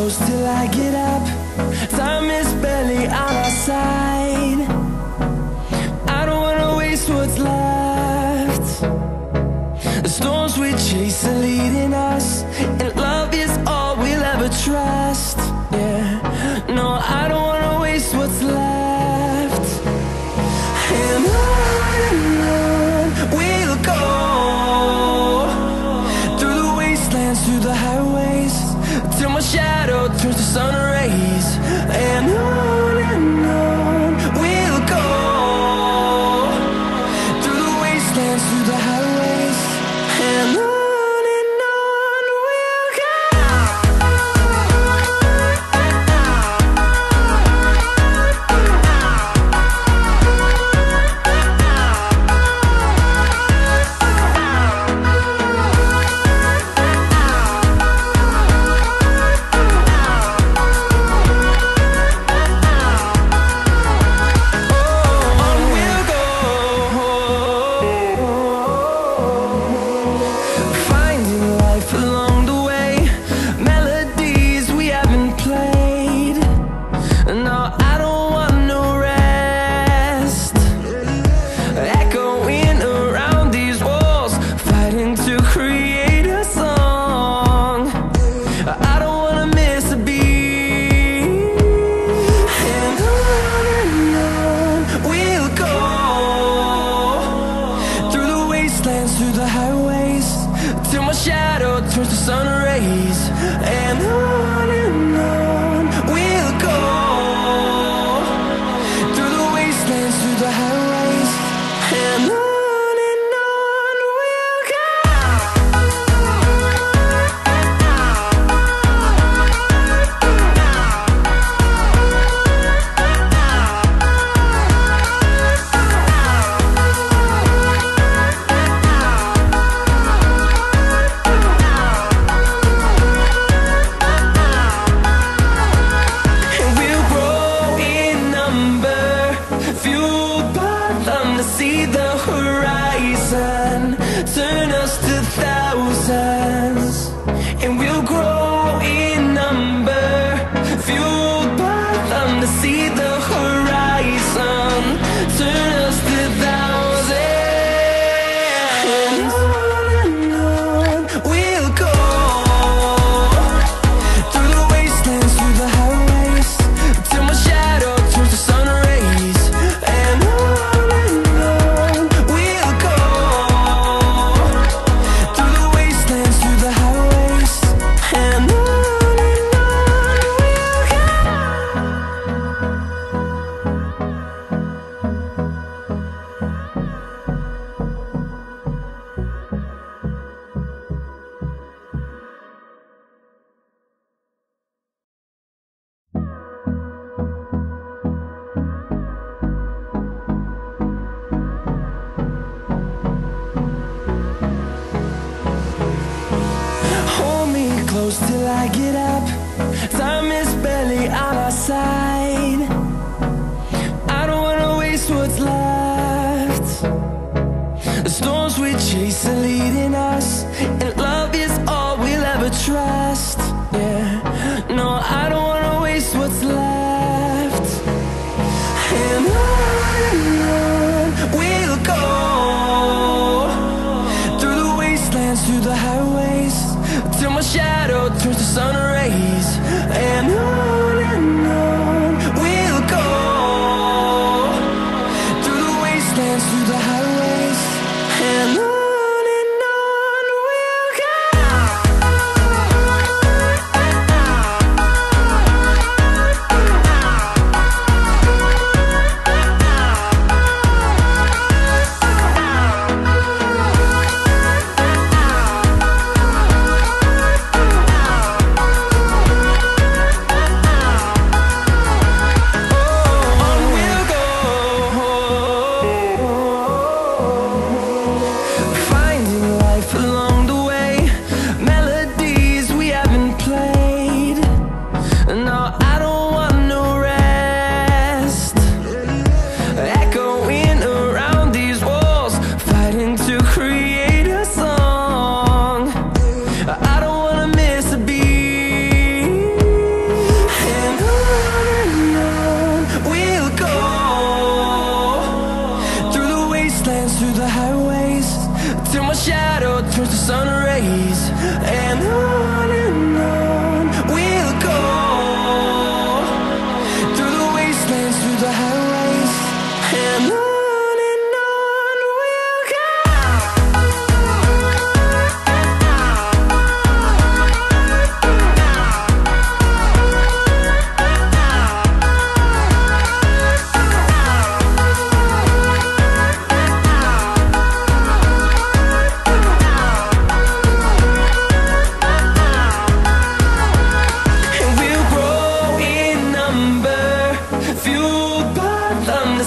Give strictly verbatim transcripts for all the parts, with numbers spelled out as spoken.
close till I get up. Time is barely on our side. I don't wanna waste what's left. The storms we chase are leading us, and love is all we'll ever trust. Yeah, no, I don't wanna waste what's left. And on and on we'll go, through the wastelands, through the highways, till my shadow turns to sun rays. And on and on we'll go, through the wastelands, through the highways, and on. Through the highways, till my shadow turns to sun rays. And on and on we'll go, through the wastelands, through the highways, and on. See the horizon turn us to thousands, and we'll grow in number, fueled by them. To see the horizon turn us to thousands, and on and on we'll go, through the wastelands, through the highways, till my shadow turns to sun rays. And on close till I get up. Time is barely on our side. I don't wanna waste what's left. The storms we chase are leading us, and love is all we'll ever trust. Yeah, no, I don't wanna waste what's left. And on and on we'll go, through the wastelands, through the highways, till my shadow turns to sun rays. And on and on we'll go, through the wastelands, through the highways, and on.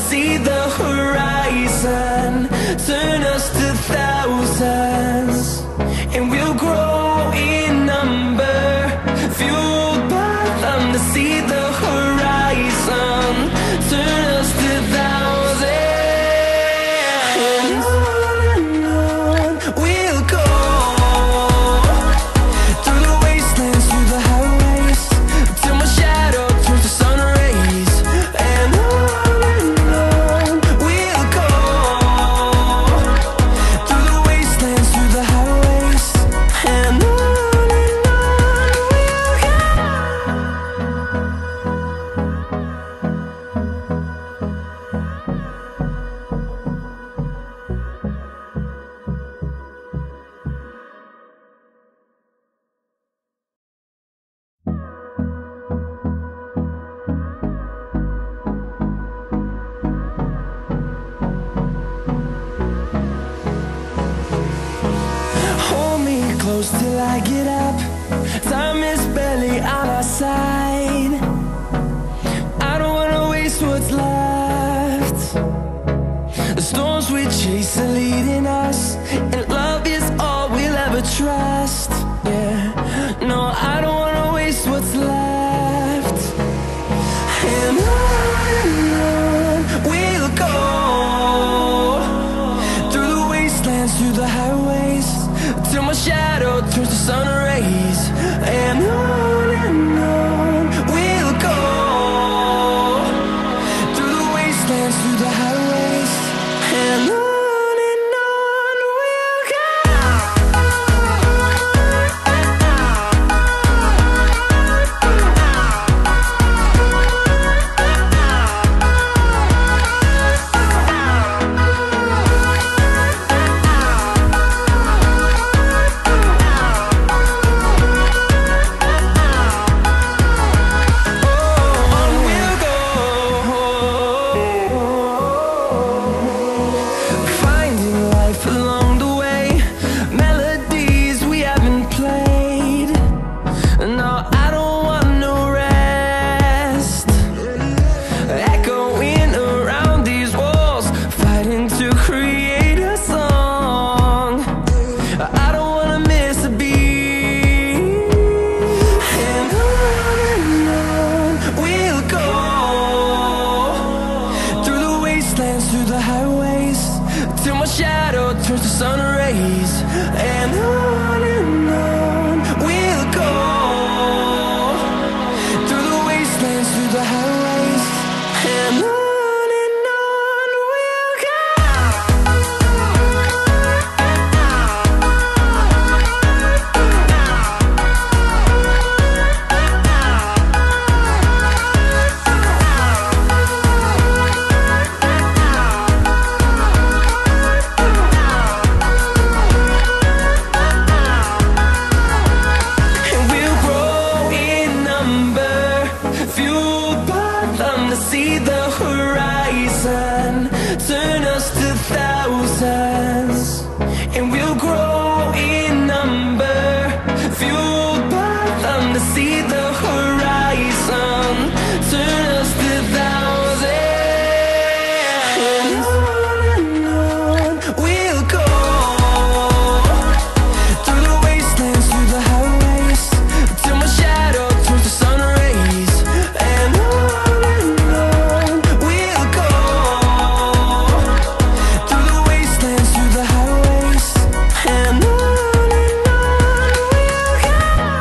see the horizon, turn us to thousands, and we'll grow in number, fueled by them to see the horizon, turn us to thousands. And on and on we'll go, through the wastelands, through the highways, till my shadow turns to sun rays. And on and on we'll go, through the wastelands, through the highways. And on and on we'll go. Hold me close till I get up. Time is barely on our side. I don't wanna waste what's left. The storms we chase are leading us, and love is all we'll ever trust. Yeah, no, I don't wanna waste what's left. And on and on we'll go, through the wastelands, through the highways, till my shadow turns to sun rays. And on and on we'll go, through the wastelands, through the highways. And on and on we'll go. On we'll go, finding life along the way, melodies we haven't played. No, I don't want no rest, echoing around these walls, fighting to create a song. I don't wanna miss a beat. And on and on we'll go, through the wastelands, through the highways, till my shadow turns to sun rays. And on and on we'll go, through the wastelands, through the highways. And on and on we'll go. And we'll grow in number, fueled by them to see the horizon, turn us to thousands. And we'll grow in number, fueled by them to see the horizon, turn us to thousands. And on and on we'll go, through the wastelands, through the highways, till my shadow turns to sun rays. And on and on we'll go, through the wastelands, through the highways. And on and on we'll go.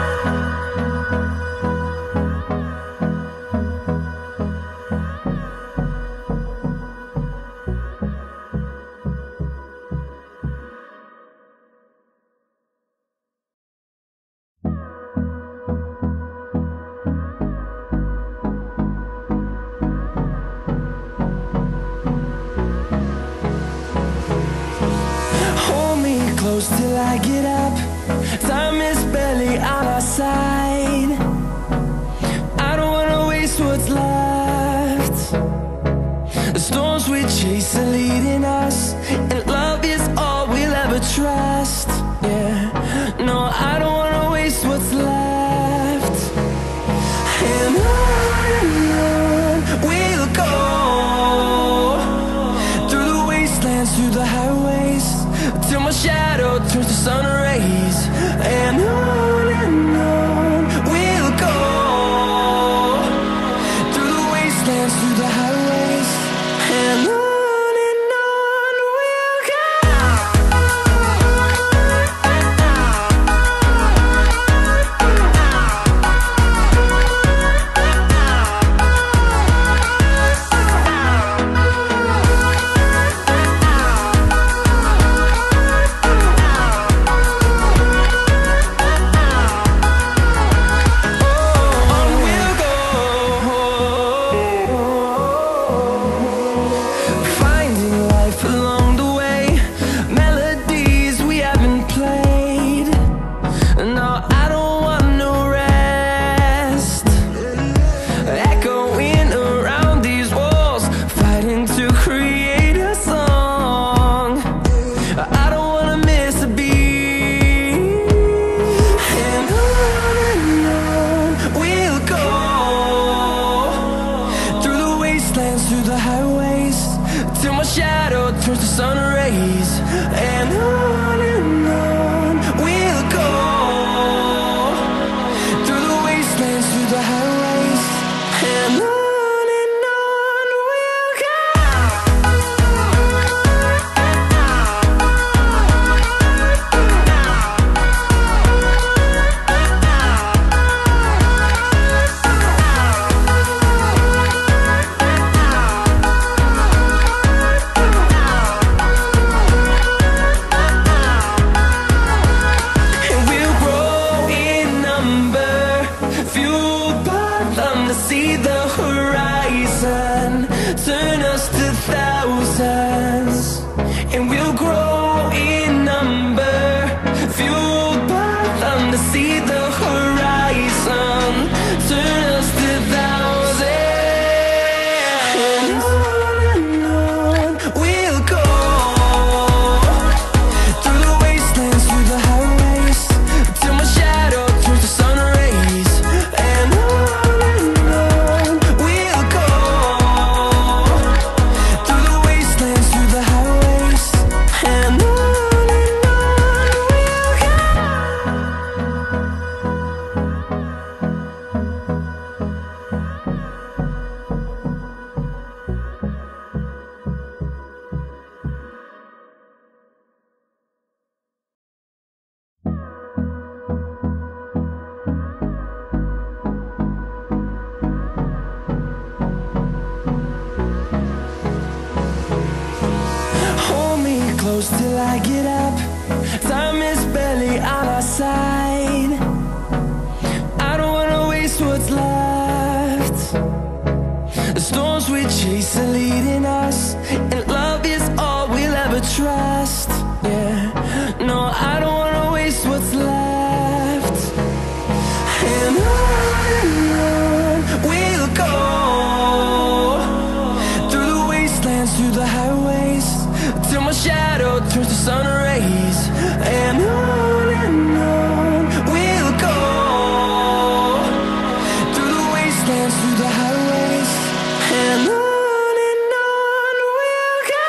Hold me close till I get up. Time is barely on our side. I don't wanna waste what's left. The storms we chase are leading us, and love is all we'll ever trust. Yeah, no, I don't wanna waste what's left. And on and on we'll go, through the highways, till my shadow turns to sun rays. And on and on we'll go, through the wastelands, through the highways. And on see the horizon, turn us to thousands, and we'll grow in number, fueled by them to see the horizon, turn us to thousands. And on and on we'll go, through the wastelands, through the highways, till my shadow turns to sun rays. And on close till I get up, time is barely on our side. I don't wanna waste what's left. The storms we chase are leading us, and love is all we'll ever trust. Yeah, no, I don't wanna waste what's left. And on and on we'll go, through the wastelands, through the highways, till my shadow turns to sun rays. And on and on we'll go, through the wastelands, through the highways. And on and on we'll go.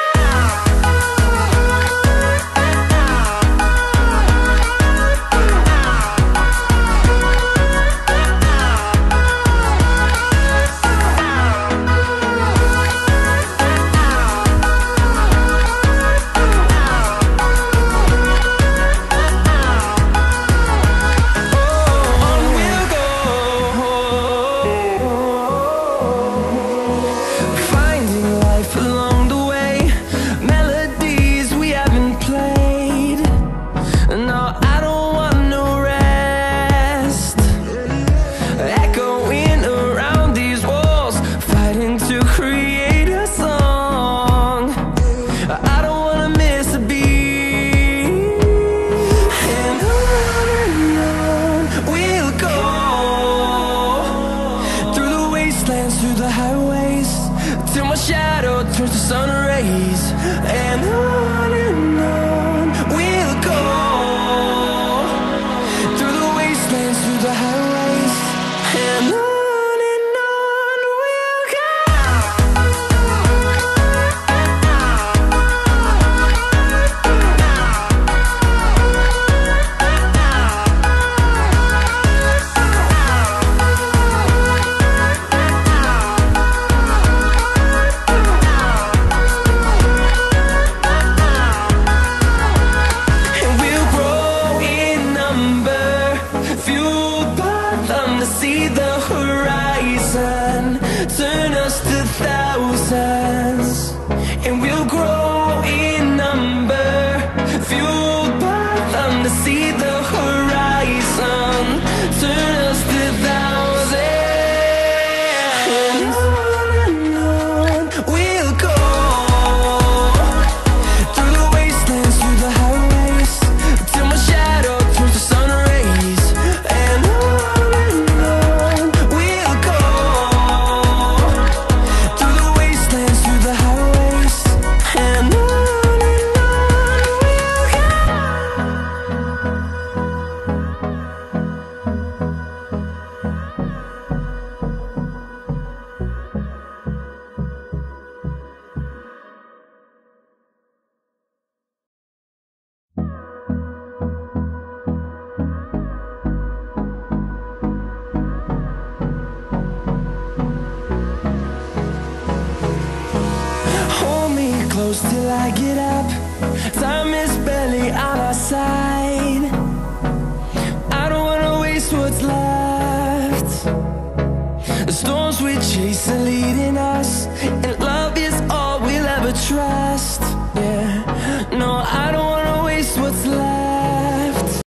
Through the highways, till my shadow turns to sun rays. And on and on we'll go, through the wastelands, through the highways. And on and on we'll go. close till I get up. Time is barely on our side. I don't wanna waste what's left. The storms we chase are leading us.